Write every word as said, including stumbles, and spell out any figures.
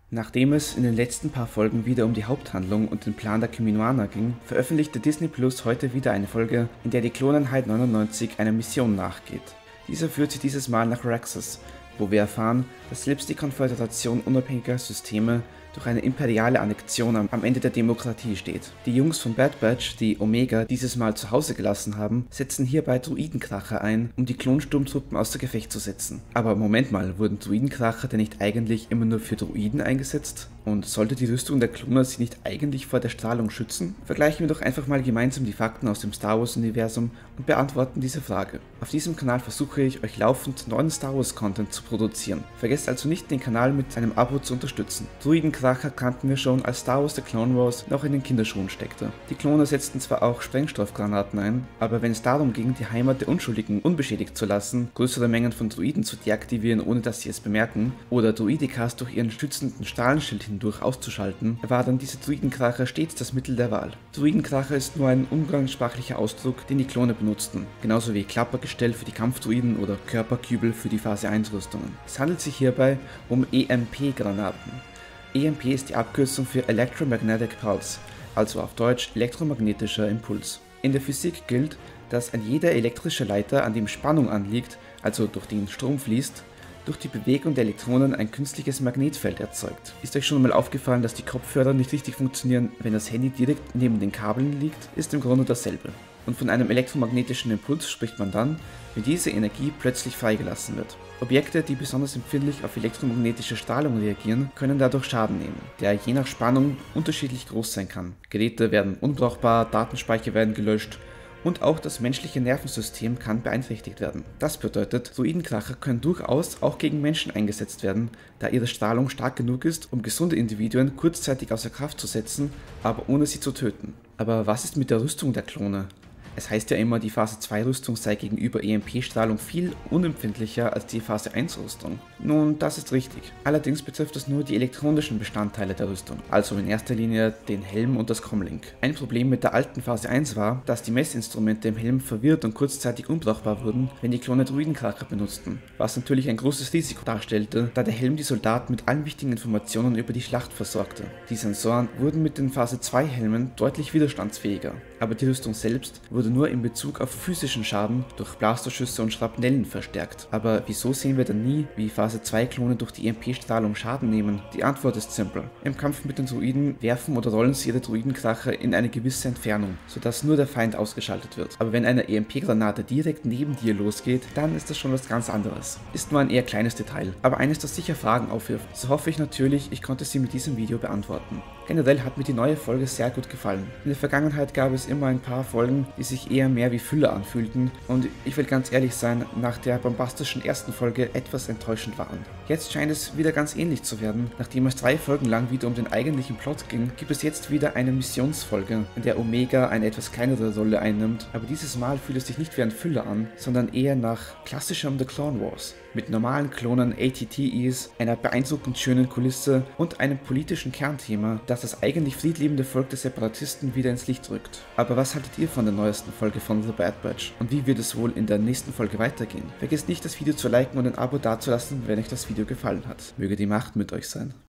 Nachdem es in den letzten paar Folgen wieder um die Haupthandlung und den Plan der Kaminoaner ging, veröffentlichte Disney Plus heute wieder eine Folge, in der die Kloneinheit neunundneunzig einer Mission nachgeht. Diese führt sie dieses Mal nach Raxus, wo wir erfahren, dass selbst die Konföderation unabhängiger Systeme durch eine imperiale Annexion am Ende der Demokratie steht. Die Jungs von Bad Batch, die Omega dieses Mal zu Hause gelassen haben, setzen hierbei Druidenkracher ein, um die Klonsturmtruppen außer Gefecht zu setzen. Aber Moment mal, wurden Druidenkracher denn nicht eigentlich immer nur für Druiden eingesetzt? Und sollte die Rüstung der Kloner sie nicht eigentlich vor der Strahlung schützen? Vergleichen wir doch einfach mal gemeinsam die Fakten aus dem Star Wars Universum und beantworten diese Frage. Auf diesem Kanal versuche ich, euch laufend neuen Star Wars Content zu produzieren. Vergesst also nicht, den Kanal mit einem Abo zu unterstützen. Druidenkracher kannten wir schon, als Star Wars The Clone Wars noch in den Kinderschuhen steckte. Die Kloner setzten zwar auch Sprengstoffgranaten ein, aber wenn es darum ging, die Heimat der Unschuldigen unbeschädigt zu lassen, größere Mengen von Druiden zu deaktivieren, ohne dass sie es bemerken, oder Druidikas durch ihren schützenden Strahlenschild hindurch auszuschalten, war dann diese Druidenkracher stets das Mittel der Wahl. Druidenkracher ist nur ein umgangssprachlicher Ausdruck, den die Klone benutzten, genauso wie Klappergestell für die Kampfdruiden oder Körperkübel für die Phase eins Rüstungen. Es handelt sich hierbei um E M P-Granaten. E M P ist die Abkürzung für Electromagnetic Pulse, also auf Deutsch elektromagnetischer Impuls. In der Physik gilt, dass ein jeder elektrische Leiter, an dem Spannung anliegt, also durch den Strom fließt, durch die Bewegung der Elektronen ein künstliches Magnetfeld erzeugt. Ist euch schon mal aufgefallen, dass die Kopfhörer nicht richtig funktionieren, wenn das Handy direkt neben den Kabeln liegt? Ist im Grunde dasselbe. Und von einem elektromagnetischen Impuls spricht man dann, wenn diese Energie plötzlich freigelassen wird. Objekte, die besonders empfindlich auf elektromagnetische Strahlung reagieren, können dadurch Schaden nehmen, der je nach Spannung unterschiedlich groß sein kann. Geräte werden unbrauchbar, Datenspeicher werden gelöscht und auch das menschliche Nervensystem kann beeinträchtigt werden. Das bedeutet, Druidenkracher können durchaus auch gegen Menschen eingesetzt werden, da ihre Strahlung stark genug ist, um gesunde Individuen kurzzeitig außer Kraft zu setzen, aber ohne sie zu töten. Aber was ist mit der Rüstung der Klone? Es heißt ja immer, die Phase zwei Rüstung sei gegenüber E M P-Strahlung viel unempfindlicher als die Phase eins Rüstung. Nun, das ist richtig. Allerdings betrifft es nur die elektronischen Bestandteile der Rüstung, also in erster Linie den Helm und das Comlink. Ein Problem mit der alten Phase eins war, dass die Messinstrumente im Helm verwirrt und kurzzeitig unbrauchbar wurden, wenn die Klone Druidenkracher benutzten, was natürlich ein großes Risiko darstellte, da der Helm die Soldaten mit allen wichtigen Informationen über die Schlacht versorgte. Die Sensoren wurden mit den Phase zwei Helmen deutlich widerstandsfähiger, aber die Rüstung selbst wurde nur in Bezug auf physischen Schaden durch Blasterschüsse und Schrapnellen verstärkt. Aber wieso sehen wir dann nie, wie Phase zwei Klone durch die E M P-Strahlung Schaden nehmen? Die Antwort ist simpel. Im Kampf mit den Druiden werfen oder rollen sie ihre Druidenkracher in eine gewisse Entfernung, sodass nur der Feind ausgeschaltet wird. Aber wenn eine E M P-Granate direkt neben dir losgeht, dann ist das schon was ganz anderes. Ist nur ein eher kleines Detail, aber eines, das sicher Fragen aufwirft. So hoffe ich natürlich, ich konnte sie mit diesem Video beantworten. Generell hat mir die neue Folge sehr gut gefallen. In der Vergangenheit gab es immer ein paar Folgen, die sich eher mehr wie Füller anfühlten und ich will ganz ehrlich sein, nach der bombastischen ersten Folge etwas enttäuschend waren. Jetzt scheint es wieder ganz ähnlich zu werden. Nachdem es drei Folgen lang wieder um den eigentlichen Plot ging, gibt es jetzt wieder eine Missionsfolge, in der Omega eine etwas kleinere Rolle einnimmt, aber dieses Mal fühlt es sich nicht wie ein Füller an, sondern eher nach klassischem The Clone Wars. Mit normalen Klonen, A T T Es, einer beeindruckend schönen Kulisse und einem politischen Kernthema, das das eigentlich friedliebende Volk der Separatisten wieder ins Licht rückt. Aber was haltet ihr von der neuesten Folge von The Bad Batch? Und wie wird es wohl in der nächsten Folge weitergehen? Vergesst nicht, das Video zu liken und ein Abo dazulassen, wenn euch das Video gefallen hat. Möge die Macht mit euch sein.